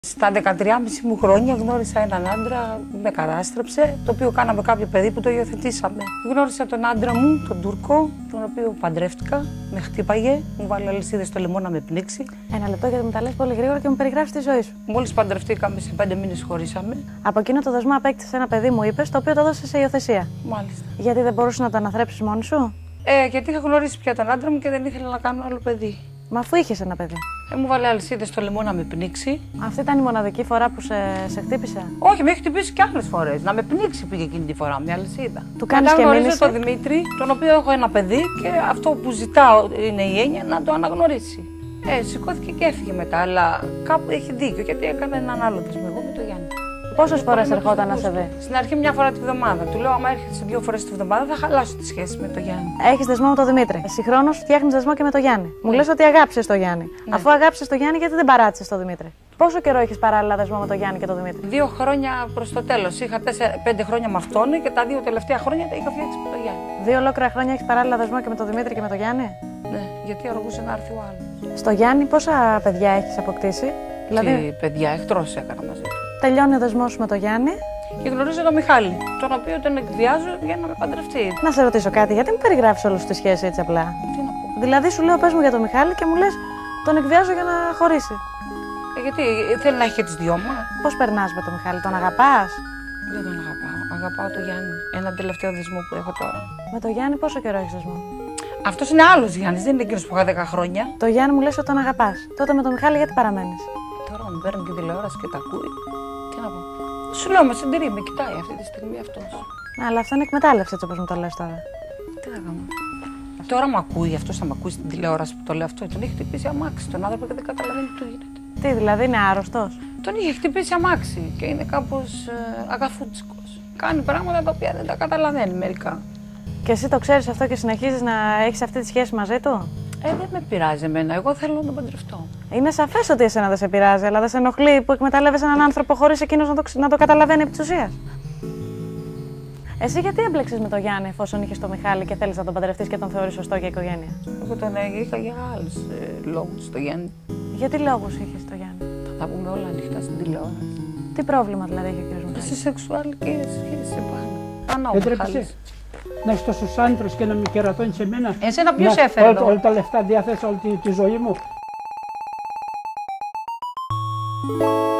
Στα 13,5 μου χρόνια γνώρισα έναν άντρα, με κατάστρεψε, το οποίο κάναμε κάποιο παιδί που το υιοθετήσαμε. Γνώρισα τον άντρα μου, τον Τούρκο, τον οποίο παντρεύτηκα, με χτύπαγε, μου βάλε αλυσίδες στο λαιμό να με πνίξει. Ένα λεπτό, γιατί μου τα λες πολύ γρήγορα και μου περιγράφεις τη ζωή σου. Μόλις παντρευτήκαμε, σε 5 μήνες χωρίσαμε. Από εκείνο το δεσμό απέκτησε ένα παιδί, μου είπες, το οποίο το έδωσε σε υιοθεσία. Μάλιστα. Γιατί δεν μπορούσε να το αναθρέψεις μόνη σου? Γιατί είχα γνωρίσει πια τον άντρα μου και δεν ήθελα να κάνω άλλο παιδί. Μα αφού είχες ένα παιδί. Μου βάλε αλυσίδες στο λαιμό να με πνίξει. Αυτή ήταν η μοναδική φορά που σε χτύπησε? Όχι, με έχει χτυπήσει και άλλες φορές. Να με πνίξει πήγε εκείνη τη φορά, μια αλυσίδα. Του κάνεις και μήνυση? Τον Δημήτρη, τον οποίο έχω ένα παιδί και αυτό που ζητάω είναι η έννοια να το αναγνωρίσει. Σηκώθηκε και έφυγε μετά, αλλά κάπου έχει δίκιο γιατί έκανε έναν άλλο δεσμό εγώ με τον Γιάννη. Πόσες φορές ερχόταν να σε δει? Στην αρχή μια φορά τη βδομάδα. Του λέω: άμα έρχεσαι 2 φορές τη βδομάδα, θα χαλάσω τη σχέση με τον Γιάννη. Έχεις δεσμό με τον Δημήτρη. Συγχρόνως φτιάχνεις δεσμό και με τον Γιάννη. Μου λες ότι αγάπησες τον Γιάννη. Ναι. Αφού αγάπησες τον Γιάννη, γιατί δεν παράτησες τον Δημήτρη? Πόσο καιρό έχεις παράλληλα δεσμό με τον Γιάννη και τον Δημήτρη? 2 χρόνια προς το τέλος. Είχα 5 χρόνια με αυτόν και τα 2 τελευταία χρόνια τα είχα φτιάξει με τον Γιάννη. 2 ολόκληρα χρόνια έχεις παράλληλα δεσμό και με τον Δημήτρη και με τον Γιάννη? Ναι, γιατί αργούσε να έρθει ο άλλος. Στο Γιάννη, πόσα παιδιά έχεις αποκτήσει? Δηλαδή, παιδιά, εχθρός έκανα μαζί του. Τελειώνει ο δεσμός σου με τον Γιάννη. Και γνωρίζω τον Μιχάλη, τον οποίο τον εκβιάζω για να με παντρευτεί. Να σε ρωτήσω κάτι, γιατί μου περιγράφεις όλη τη σχέση έτσι απλά? Τι να πω. Δηλαδή, σου λέω πες μου για τον Μιχάλη και μου λες τον εκβιάζω για να χωρίσει. Γιατί θέλει να έχει και τις δυο μου. Πώς περνάς με τον Μιχάλη, τον αγαπάς? Δεν τον αγαπάω. Αγαπάω τον Γιάννη. Ένα τελευταίο δεσμό που έχω τώρα. Με τον Γιάννη πόσο καιρό έχεις δεσμό? Αυτός είναι άλλος Γιάννης, δεν είναι εκείνος που είχα 10 χρόνια. Το Γιάννη μου λες ότι τον αγαπάς. Τότε με τον Μιχάλη γιατί παραμένεις? Τώρα με παίρνει και τηλεόραση και τα ακούει. Τι να πω. Σου λέω, με συντηρεί, με κοιτάει αυτή τη στιγμή αυτός. Αλλά αυτό είναι εκμετάλλευση έτσι όπως μου το λες τώρα. Τι να κάνω. Τώρα με ακούει, αυτός θα με ακούει στην τηλεόραση που το λέω αυτό. Τον είχε χτυπήσει αμάξι τον άνθρωπο και δεν καταλαβαίνει τι του γίνεται. Τι, δηλαδή είναι άρρωστος? Τον είχε χτυπήσει αμάξι και είναι κάπως αγαθούτσικος. Κάνει πράγματα τα οποία δεν τα καταλαβαίνει μερικά. Και εσύ το ξέρεις αυτό και συνεχίζεις να έχεις αυτή τη σχέση μαζί του? Δεν με πειράζει εμένα. Εγώ θέλω να τον παντρευτώ. Είναι σαφές ότι εσένα δεν σε πειράζει, αλλά δεν σε ενοχλεί που εκμεταλλεύεσαι έναν άνθρωπο χωρίς εκείνος να το καταλαβαίνει επί της ουσίας. Εσύ γιατί έμπλεξες με τον Γιάννη εφόσον είχες τον Μιχάλη και θέλεις να τον παντρευτείς και τον θεωρείς σωστό για οικογένεια? Εγώ τον είχα για άλλους λόγους στο Γιάννη. Γιατί λόγους είχες τον Γιάννη? Θα τα πούμε όλα ανοιχτά στην τηλεόραση. Τι πρόβλημα δηλαδή είχε ο κ. Μιχάλης? Στις σεξουαλικές σχέσεις πάνω. Έτρεψες να έχεις τόσους άντρες και να με κερατώνεις εμένα? Εσένα ποιος έφερε εδώ? Όλα τα λεφτά διάθεσα όλη τη ζωή μου.